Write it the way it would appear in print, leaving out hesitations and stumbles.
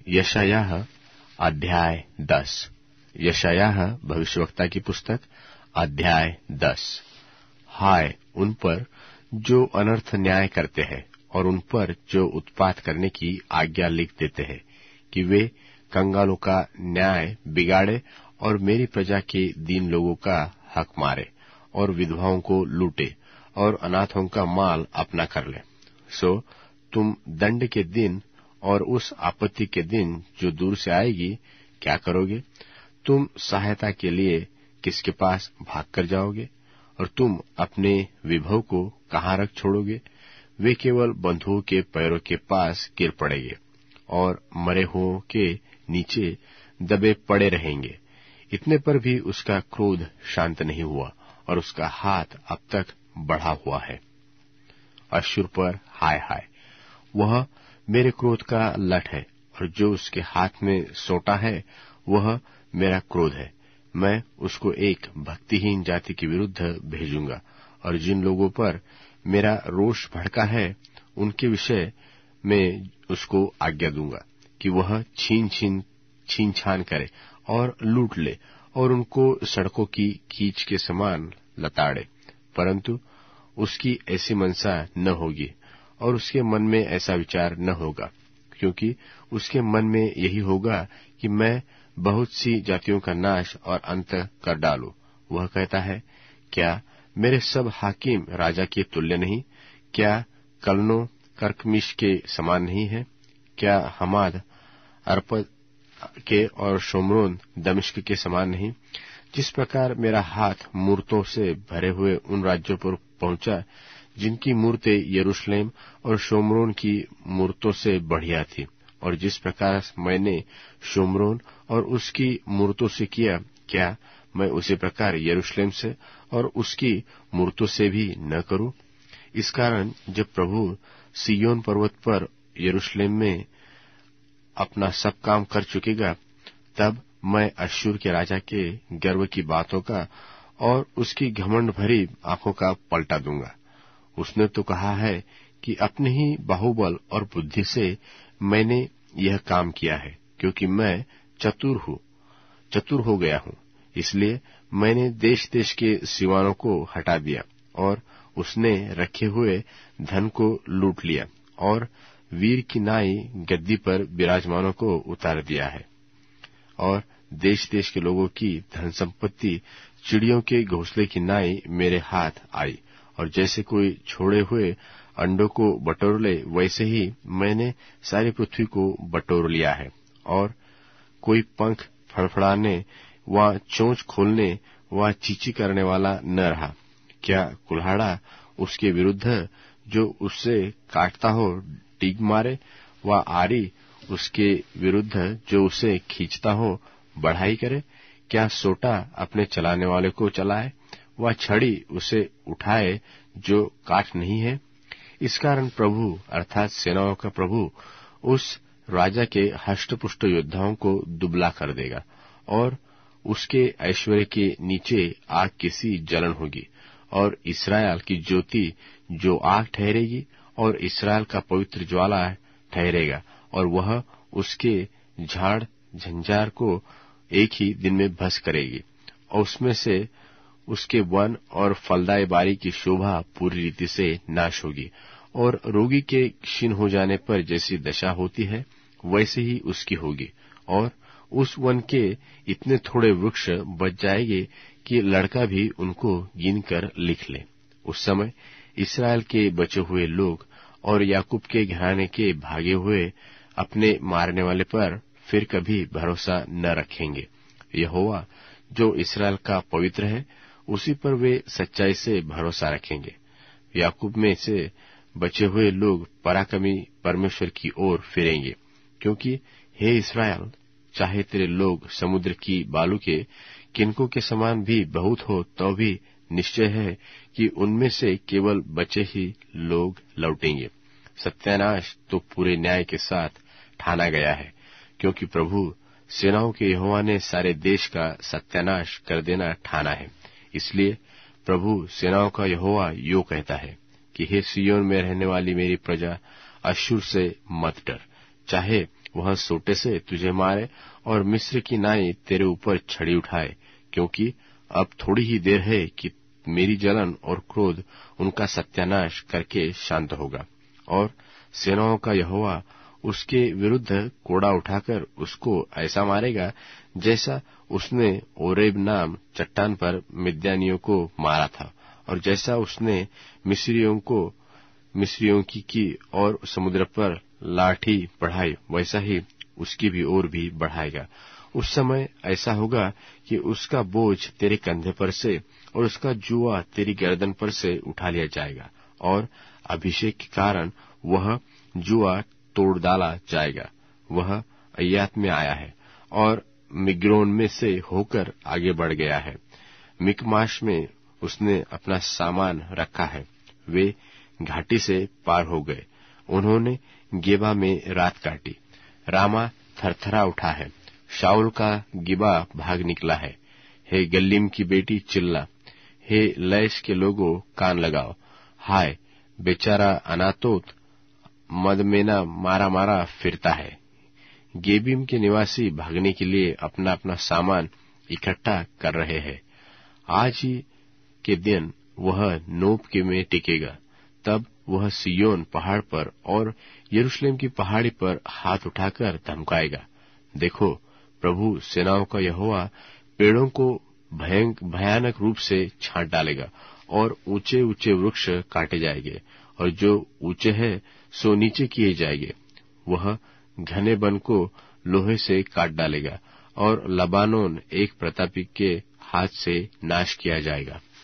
यशायाह अध्याय 10। यशायाह भविष्यवक्ता की पुस्तक अध्याय 10। हाय उन पर जो अनर्थ न्याय करते हैं और उन पर जो उत्पात करने की आज्ञा लिख देते हैं, कि वे कंगालों का न्याय बिगाड़े और मेरी प्रजा के दीन लोगों का हक मारे और विधवाओं को लूटे और अनाथों का माल अपना कर ले। सो तुम दंड के दिन और उस आपत्ति के दिन जो दूर से आएगी क्या करोगे? तुम सहायता के लिए किसके पास भाग कर जाओगे? और तुम अपने विभव को कहाँ रख छोड़ोगे? वे केवल बंधुओं के पैरों के पास गिर पड़ेंगे और मरे हुओं के नीचे दबे पड़े रहेंगे। इतने पर भी उसका क्रोध शांत नहीं हुआ और उसका हाथ अब तक बढ़ा हुआ है। अश्शूर पर हाय हाय, वह मेरे क्रोध का लठ है और जो उसके हाथ में सोटा है वह मेरा क्रोध है। मैं उसको एक भक्तिहीन जाति के विरुद्ध भेजूंगा और जिन लोगों पर मेरा रोष भड़का है उनके विषय में उसको आज्ञा दूंगा कि वह छीन छान करे और लूट ले और उनको सड़कों की कीच के समान लताड़े। परंतु उसकी ऐसी मनसा न होगी और उसके मन में ऐसा विचार न होगा, क्योंकि उसके मन में यही होगा कि मैं बहुत सी जातियों का नाश और अंत कर डालूं। वह कहता है, क्या मेरे सब हाकिम राजा के तुल्य नहीं? क्या कलनो कर्कमिश के समान नहीं है? क्या हमाद अर्पद के और शोमरोन दमिश्क के समान नहीं? जिस प्रकार मेरा हाथ मूर्तों से भरे हुए उन राज्यों पर पहुंचा जिनकी मूर्तें यरूशलेम और शोमरोन की मूर्तों से बढ़िया थी, और जिस प्रकार मैंने शोमरोन और उसकी मूर्तों से किया, क्या मैं उसी प्रकार यरूशलेम से और उसकी मूर्तों से भी न करूं? इस कारण जब प्रभु सिय्योन पर्वत पर यरूशलेम में अपना सब काम कर चुकेगा, तब मैं अश्शूर के राजा के गर्व की बातों का और उसकी घमंड भरी आंखों का पलटा दूंगा। उसने तो कहा है कि अपने ही बाहुबल और बुद्धि से मैंने यह काम किया है, क्योंकि मैं चतुर हो गया हूं। इसलिए मैंने देश देश के सिवानों को हटा दिया और उसने रखे हुए धन को लूट लिया और वीर की नाई गद्दी पर विराजमानों को उतार दिया है। और देश देश के लोगों की धन संपत्ति चिड़ियों के घोंसले की नाई मेरे हाथ आई, और जैसे कोई छोड़े हुए अंडों को बटोर ले, वैसे ही मैंने सारी पृथ्वी को बटोर लिया है। और कोई पंख फड़फड़ाने व चोंच खोलने व चींची करने वाला न रहा। क्या कुल्हाड़ा उसके विरुद्ध जो उससे काटता हो डीग मारे, व आरी उसके विरुद्ध जो उसे खींचता हो बढ़ाई करे? क्या सोटा अपने चलाने वाले को चलाए, वह छड़ी उसे उठाए जो काट नहीं है? इस कारण प्रभु अर्थात सेनाओं का प्रभु उस राजा के हष्टपुष्ट योद्धाओं को दुबला कर देगा और उसके ऐश्वर्य के नीचे आग की सी जलन होगी। और इस्राएल की ज्योति जो आग ठहरेगी और इस्राएल का पवित्र ज्वाला ठहरेगा, और वह उसके झाड़ झंझार को एक ही दिन में भस्म करेगी, और उसमें से उसके वन और फलदायी बारी की शोभा पूरी रीति से नाश होगी। और रोगी के क्षीण हो जाने पर जैसी दशा होती है वैसे ही उसकी होगी। और उस वन के इतने थोड़े वृक्ष बच जाएंगे कि लड़का भी उनको गिनकर लिख ले। उस समय इस्राएल के बचे हुए लोग और याकूब के घराने के भागे हुए अपने मारने वाले पर फिर कभी भरोसा न रखेंगे। यहोवा जो इस्राएल का पवित्र है, उसी पर वे सच्चाई से भरोसा रखेंगे। याकूब में से बचे हुए लोग पराक्रमी परमेश्वर की ओर फिरेंगे, क्योंकि हे इस्राएल, चाहे तेरे लोग समुद्र की बालू के किनकों के समान भी बहुत हो, तो भी निश्चय है कि उनमें से केवल बचे ही लोग लौटेंगे। सत्यानाश तो पूरे न्याय के साथ ठाना गया है, क्योंकि प्रभु सेनाओं के यहोवा ने सारे देश का सत्यानाश कर देना ठाना है। इसलिए प्रभु सेनाओं का यहोवा यो कहता है कि हे सिय्योन में रहने वाली मेरी प्रजा, अश्शूर से मत डर, चाहे वह सोटे से तुझे मारे और मिस्र की नाई तेरे ऊपर छड़ी उठाए, क्योंकि अब थोड़ी ही देर है कि मेरी जलन और क्रोध उनका सत्यानाश करके शांत होगा। और सेनाओं का यहोवा उसके विरुद्ध कोड़ा उठाकर उसको ऐसा मारेगा जैसा उसने ओरेब नाम चट्टान पर मिद्यानियों को मारा था, और जैसा उसने मिस्रियों की और समुद्र पर लाठी बढ़ाई, वैसा ही उसकी भी ओर भी बढ़ाएगा। उस समय ऐसा होगा कि उसका बोझ तेरे कंधे पर से और उसका जुआ तेरी गर्दन पर से उठा लिया जाएगा, और अभिषेक के कारण वह जुआ तोड़ डाला जाएगा। वह अय्यात में आया है और मिग्रोन में से होकर आगे बढ़ गया है। मिकमाश में उसने अपना सामान रखा है। वे घाटी से पार हो गए, उन्होंने गेबा में रात काटी। रामा थरथरा उठा है, शाऊल का गिबा भाग निकला है। हे गल्लीम की बेटी चिल्ला, हे लैश के लोगों कान लगाओ। हाय बेचारा अनातोत मदमेना मारा मारा फिरता है। गेबीम के निवासी भागने के लिए अपना अपना सामान इकट्ठा कर रहे हैं। आज ही के दिन वह नोप के में टिकेगा। तब वह सियोन पहाड़ पर और यरूशलेम की पहाड़ी पर हाथ उठाकर धमकाएगा। देखो, प्रभु सेनाओं का यहोवा पेड़ों को भयानक रूप से छांट डालेगा, और ऊंचे ऊंचे वृक्ष काटे जाएंगे, और जो ऊंचे हैं सो नीचे किए जाएंगे। वह घने वन को लोहे से काट डालेगा, और लबानोन एक प्रतापी के हाथ से नाश किया जाएगा।